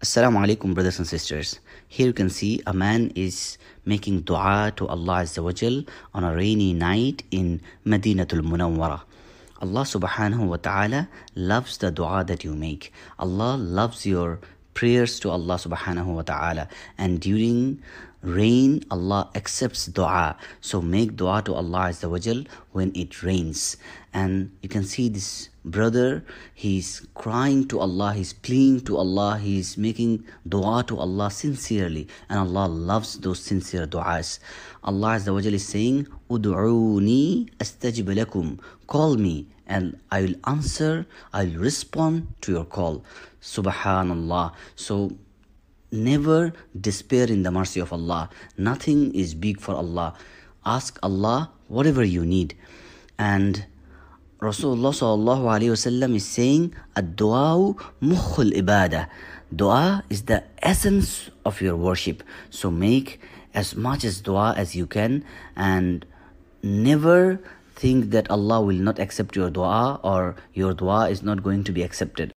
Assalamu alaikum, brothers and sisters. Here you can see a man is making dua to Allah Azza wa Jal on a rainy night in Madinatul Munawwara. Allah subhanahu wa ta'ala loves the dua that you make. Allah loves your prayers to Allah subhanahu wa ta'ala. And during rain, Allah accepts dua. So make dua to Allah Azza wa Jal when it rains. And you can see this brother, he's crying to Allah, he's pleading to Allah, he's making dua to Allah sincerely. And Allah loves those sincere du'as. Allah Azza wa Jal is saying, Udu'uni astajib lakum. Call me and I will answer, I will respond to your call. Subhanallah. So never despair in the mercy of Allah. Nothing is big for Allah. Ask Allah whatever you need. And Rasulullah sallallahu alayhi wasallam is saying, Ad-du'a mukhul ibadah. Dua is the essence of your worship. So make as much as dua as you can, and never think that Allah will not accept your dua or your dua is not going to be accepted.